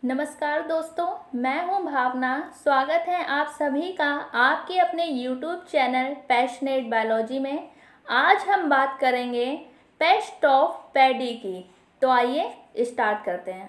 नमस्कार दोस्तों, मैं हूं भावना। स्वागत है आप सभी का आपके अपने YouTube चैनल पैशनेट बायोलॉजी में। आज हम बात करेंगे पेस्ट ऑफ पैडी की। तो आइए स्टार्ट करते हैं।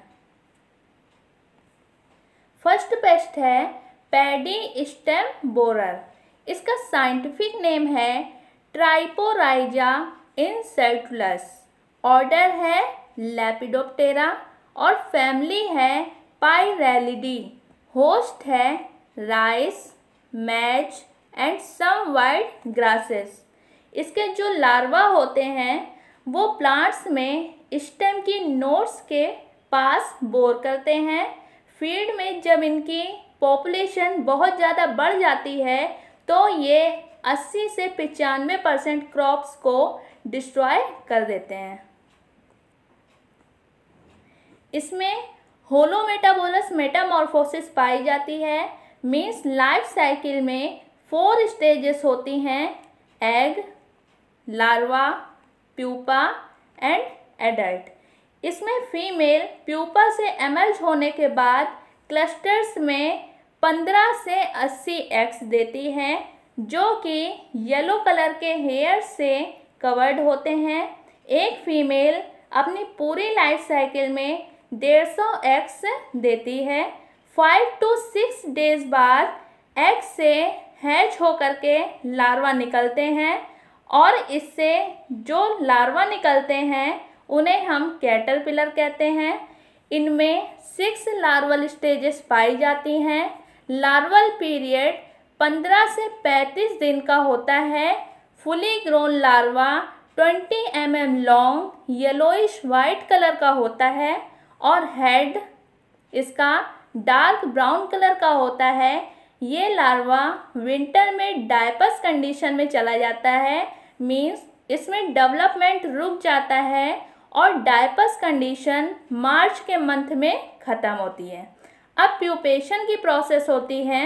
फर्स्ट पेस्ट है पैडी स्टेम बोरर। इसका साइंटिफिक नेम है ट्राइपोराइजा इंसेक्टुलस। ऑर्डर है लेपिडोप्टेरा और फैमिली है पाइरेलिडी। होस्ट है rice, maize and some wild grasses. इसके जो लार्वा होते हैं वो प्लांट्स में स्टेम की नोड्स के पास बोर करते हैं। फील्ड में जब इनकी पॉपुलेशन बहुत ज़्यादा बढ़ जाती है तो ये 80 से 95% क्रॉप्स को डिस्ट्रॉय कर देते हैं। इसमें होलोमेटाबोलस मेटामॉर्फोसिस पाई जाती है। मीन्स लाइफ साइकिल में 4 स्टेजेस होती हैं: egg, larva, pupa and adult. इसमें फीमेल प्यूपा से एमर्ज होने के बाद क्लस्टर्स में 15 से 80 एग्स देती हैं जो कि येलो कलर के हेयर से कवर्ड होते हैं। एक फीमेल अपनी पूरी लाइफ साइकिल में 150 एग्स देती है। 5 to 6 डेज बाद एग से हैच होकर के लार्वा निकलते हैं और इससे जो लार्वा निकलते हैं उन्हें हम कैटरपिलर कहते हैं। इनमें 6 लार्वल स्टेजेस पाई जाती हैं। लार्वल पीरियड 15 से 35 दिन का होता है। Fully grown larva 20 mm long yellowish white colour का होता है और हेड इसका डार्क ब्राउन कलर का होता है। ये लार्वा विंटर में डायपस कंडीशन में चला जाता है। मीन्स इसमें डेवलपमेंट रुक जाता है और डायपस कंडीशन मार्च के मंथ में ख़त्म होती है। अब प्यूपेशन की प्रोसेस होती है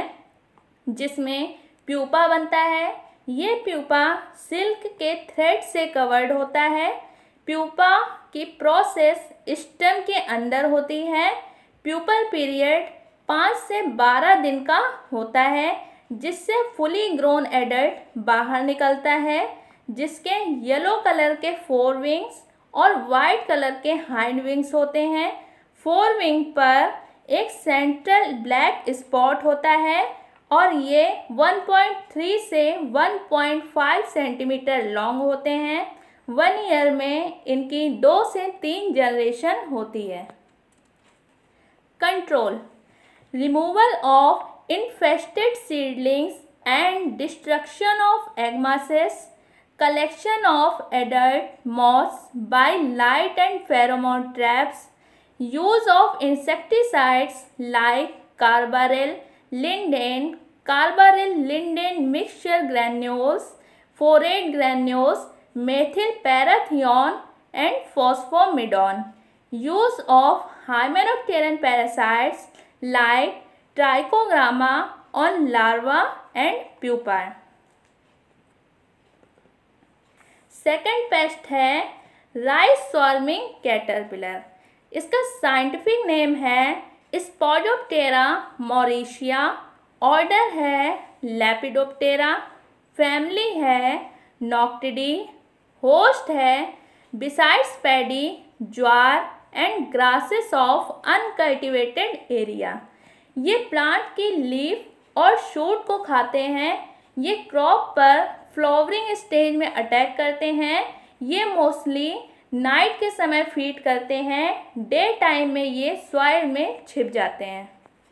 जिसमें प्यूपा बनता है। ये प्यूपा सिल्क के थ्रेड से कवर्ड होता है। प्यूपा की प्रोसेस स्टेम के अंदर होती है। प्यूपल पीरियड 5 से 12 दिन का होता है जिससे फुली ग्रोन एडल्ट बाहर निकलता है जिसके येलो कलर के 4 विंग्स और वाइट कलर के हाइंड विंग्स होते हैं। 4 विंग पर एक सेंट्रल ब्लैक स्पॉट होता है और ये 1.3 से 1.5 सेंटीमीटर लॉन्ग होते हैं। 1 ईयर में इनकी 2 से 3 जनरेशन होती है। Control: removal of infested seedlings and destruction of egg masses, collection of adult moths by light and pheromone traps, use of insecticides like carbaryl, linden mixture granules, forate granules, methyl parathion and phosphomidone, use of hymenopteran parasites like trichogramma on larva and pupa। Second pest है rice swarming caterpillar. इसका scientific name है Spodoptera mauritia. Order है Lepidoptera. Family है Noctuidae. Host है besides paddy, jowar and grasses of uncultivated area. ये plant की leaf और shoot को खाते हैं। ये क्रॉप पर फ्लावरिंग स्टेज में अटैक करते हैं। ये मोस्टली नाइट के समय फीड करते हैं। डे टाइम में ये सॉइल में छिप जाते हैं।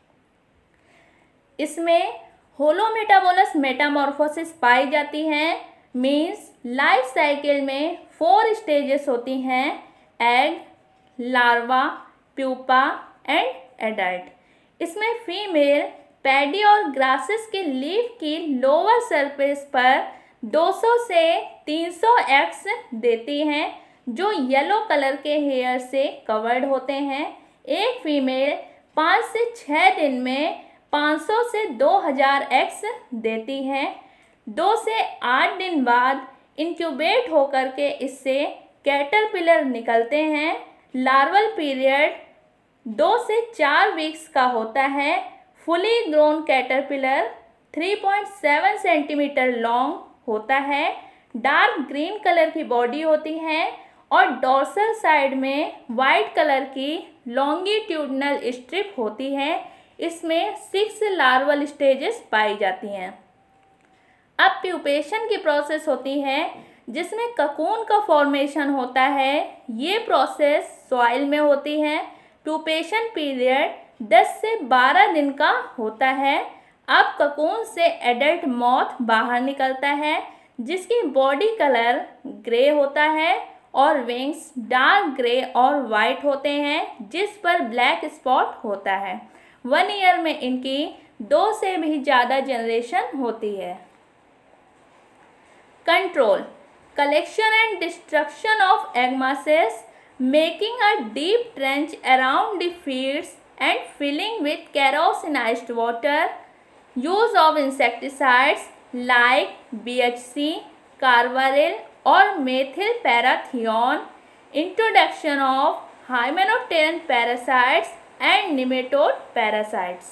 इसमें होलोमेटाबोलस मेटामॉर्फोसिस पाई जाती है। मीन्स लाइफ साइकिल में 4 स्टेजेस होती हैं: egg, larva, pupa and adult. इसमें फीमेल पैडी और ग्रासेस के लीफ की लोअर सरफेस पर 200 से 300 एग्स देती हैं जो येलो कलर के हेयर से कवर्ड होते हैं। एक फीमेल 5 से 6 दिन में 500 से 2000 एग्स देती हैं। 2 से 8 दिन बाद इंक्यूबेट होकर के इससे कैटरपिलर निकलते हैं। लार्वल पीरियड 2 से 4 वीक्स का होता है। Fully grown caterpillar 3.7 centimetre long होता है। डार्क ग्रीन कलर की बॉडी होती है और डॉर्सल साइड में वाइट कलर की लॉन्गिट्यूडनल स्ट्रिप होती है। इसमें 6 लार्वल स्टेजेस पाई जाती हैं। अब प्यूपेशन की प्रोसेस होती है जिसमें ककून का फॉर्मेशन होता है। ये प्रोसेस सॉइल में होती है। प्यूपेशन पीरियड 10 से 12 दिन का होता है। अब ककून से एडल्ट मॉथ बाहर निकलता है जिसकी बॉडी कलर ग्रे होता है और विंग्स डार्क ग्रे और वाइट होते हैं जिस पर ब्लैक स्पॉट होता है। 1 ईयर में इनकी 2 से भी ज़्यादा जनरेशन होती है। Control collection and destruction of egg masses, making a deep trench around the fields and filling with kerosinized water, use of insecticides like BHC, carbaryl or methyl parathion, introduction of hymenopteran parasites and nematode parasites.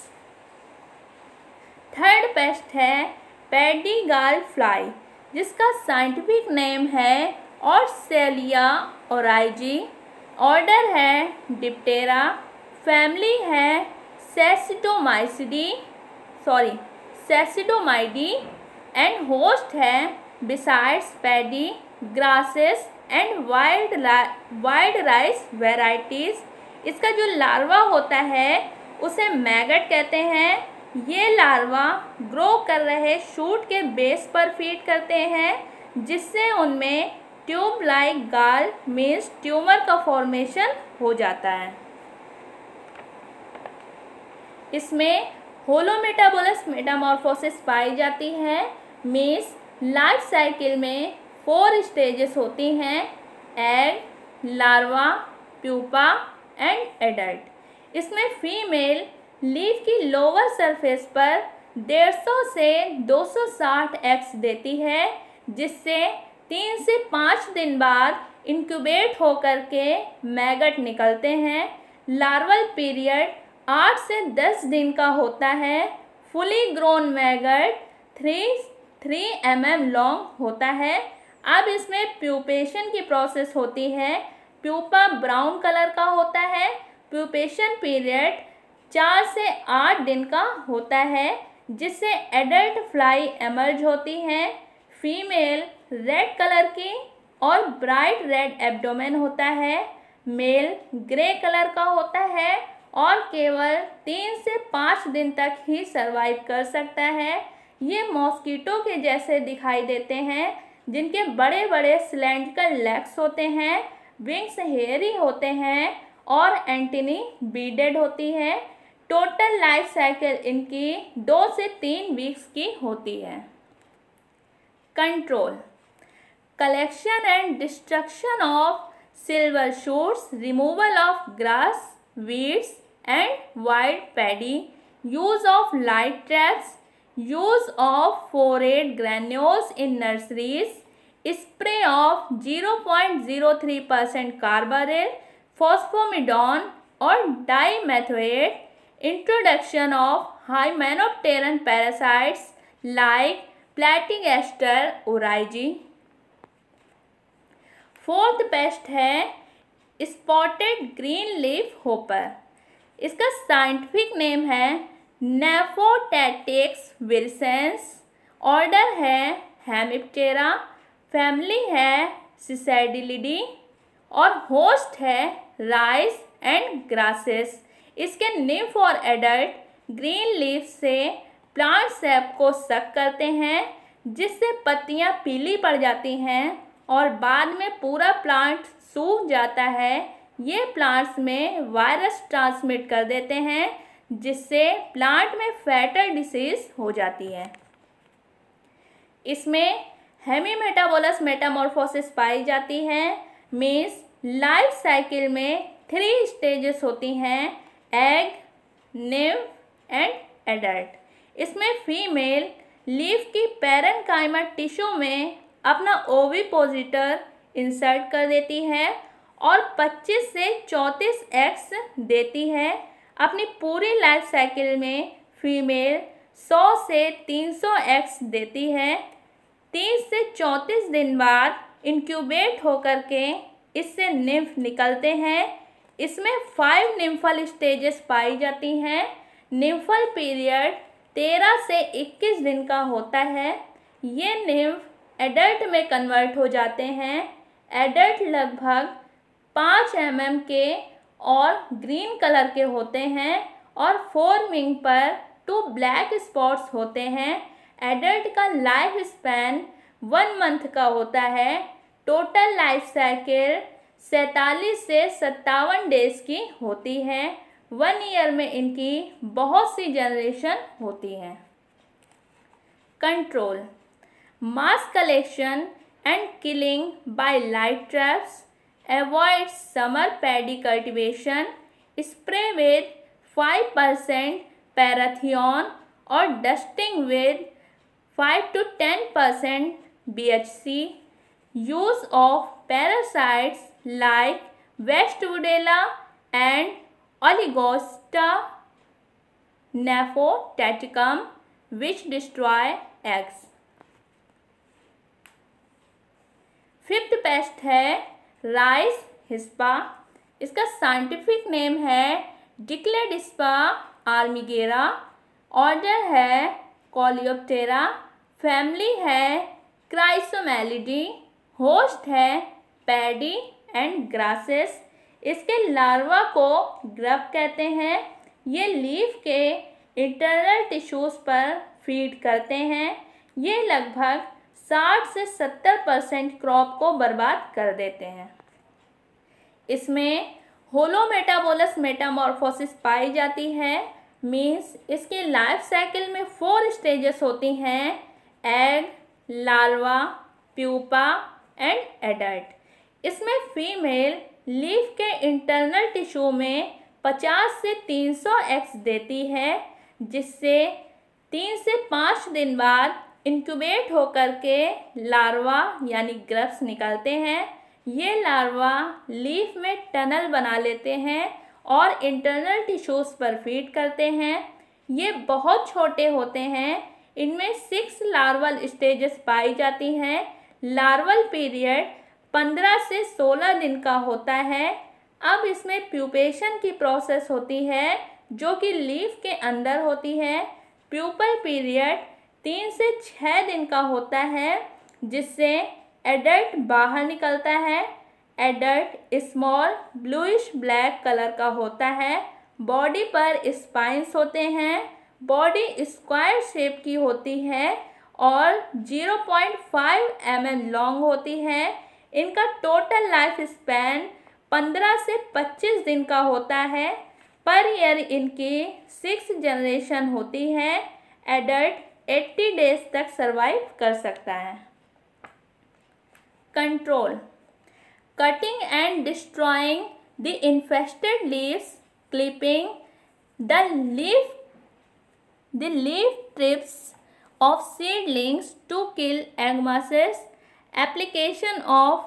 Third pest है paddy gall fly जिसका scientific name है Orseolia oryzae. Order है Diptera. Family है Cecidomyiidae and host है besides paddy grasses and wild rice varieties. इसका जो larva होता है उसे मैगट कहते हैं। ये लार्वा ग्रो कर रहे शूट के बेस पर फीड करते हैं जिससे उनमें tube like gall means tumour का फॉर्मेशन हो जाता है। इसमें होलोमेटाबोलस मेटामॉर्फोसिस पाई जाती है। मीन्स लाइफ साइकिल में 4 स्टेजेस होती हैं: egg, larva, pupa and adult. इसमें फीमेल लीफ की लोअर सरफेस पर 150 से 260 एग्स देती है जिससे 3 से 5 दिन बाद इंक्यूबेट होकर के मैगट निकलते हैं। लार्वल पीरियड 8 से 10 दिन का होता है। Fully grown maggot 3 mm long होता है। अब इसमें प्यूपेशन की प्रोसेस होती है। प्यूपा ब्राउन कलर का होता है। प्यूपेशन पीरियड 4 से 8 दिन का होता है जिससे एडल्ट फ्लाई एमर्ज होती हैं। फीमेल रेड कलर की और ब्राइट रेड एब्डोमेन होता है। मेल ग्रे कलर का होता है और केवल 3 से 5 दिन तक ही सरवाइव कर सकता है। ये मॉस्किटो के जैसे दिखाई देते हैं जिनके बड़े बड़े सिलेंड्रिकल लेग्स होते हैं, विंग्स हेयरी होते हैं और एंटीनी बीडेड होती है। टोटल लाइफ साइकिल इनकी 2 से 3 वीक्स की होती है। Control collection and destruction of silver shoots, removal of grass, weeds and wild paddy, use of light traps, use of phorate granules in nurseries, spray of 0.03% carbaryl, phosphamidon और dimethoate, introduction of hymenopteran parasites like Platygastor oryzae। Fourth pest है spotted green leaf hopper. इसका scientific name है Nephotettix virescens. Order है Hemiptera. Family है Cicadellidae और host है rice and grasses. इसके nymph और एडल्ट ग्रीन लीफ से प्लांट सैप को सक करते हैं जिससे पत्तियां पीली पड़ जाती हैं और बाद में पूरा प्लांट सूख जाता है। ये प्लांट्स में वायरस ट्रांसमिट कर देते हैं जिससे प्लांट में फैटल डिसीज हो जाती है। इसमें हेमीमेटाबोलस मेटामॉर्फोसिस पाई जाती है। मीन्स लाइफ साइकिल में 3 स्टेजेस होती हैं: एग, निम्फ एंड एडल्ट। इसमें फीमेल लीफ की पैरेन्काइमा टिश्यू में अपना ओविपोजिटर इंसर्ट कर देती है और 25 से 34 एग्स देती है। अपनी पूरी लाइफ साइकिल में फीमेल 100 से 300 एग्स देती है। 30 से 34 दिन बाद इंक्यूबेट होकर के इससे निम्फ निकलते हैं। इसमें 5 निम्फल स्टेजेस पाई जाती हैं। निम्फल पीरियड 13 से 21 दिन का होता है। ये निम्फ एडल्ट में कन्वर्ट हो जाते हैं। एडल्ट लगभग 5 mm के और ग्रीन कलर के होते हैं और 4 विंग पर 2 ब्लैक स्पॉट्स होते हैं। एडल्ट का लाइफ स्पैन 1 मंथ का होता है। टोटल लाइफ साइकिल 47 से 57 डेज की होती है। 1 ईयर में इनकी बहुत सी जनरेशन होती हैं। Control: mass collection and killing by light traps, avoid summer paddy cultivation, spray with 5% parathion और dusting with 5 to 10% BHC, use of parasites like Westwoodella and Oligosta nymphotaticum which destroy eggs. 5th pest है rice hispa. इसका scientific name है Dicladispa armigera. Order है Coleoptera. Family है Chrysomelidae. Host है paddy and grasses. इसके larva को grub कहते हैं। ये लीफ के इंटरनल टिश्यूज पर फीड करते हैं। ये लगभग 60 से 70% क्रॉप को बर्बाद कर देते हैं। इसमें होलोमेटाबोलस मेटामॉर्फोसिस पाई जाती है। मीन्स इसकी लाइफ साइकिल में 4 स्टेजेस होती हैं: egg, larva, pupa and adult. इसमें फीमेल लीफ के इंटरनल टिश्यू में 50 से 300 एग्स देती है, जिससे 3 से 5 दिन बाद इंक्यूबेट होकर के लार्वा यानी ग्रब्स निकलते हैं। ये लार्वा लीफ में टनल बना लेते हैं और इंटरनल टिश्यूज पर फीड करते हैं। ये बहुत छोटे होते हैं। इनमें 6 लार्वल स्टेजेस पाई जाती हैं। लार्वल पीरियड 15 से 16 दिन का होता है। अब इसमें प्यूपेशन की प्रोसेस होती है जो कि लीफ के अंदर होती है। प्यूपल पीरियड 3 से 6 दिन का होता है, जिससे एडल्ट बाहर निकलता है। Adult small bluish black colour का होता है। बॉडी पर स्पाइंस होते हैं। बॉडी स्क्वायर शेप की होती है और 0.5 mm लॉन्ग होती है। इनका टोटल लाइफ स्पैन 15 से 25 दिन का होता है। पर ईयर इनकी 6 जनरेशन होती है। एडल्ट 80 डेज तक सरवाइव कर सकता है। Control: cutting and destroying the infested leaves, clipping the leaf tips of seedlings to kill egg masses, application of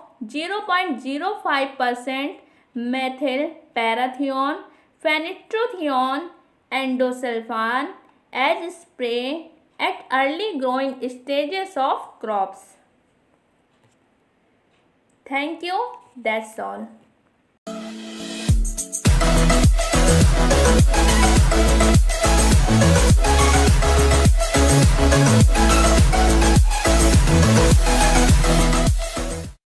0.05% methyl parathion, phenitrophenone, endosulfan as spray at early growing stages of crops. Thank you. That's all.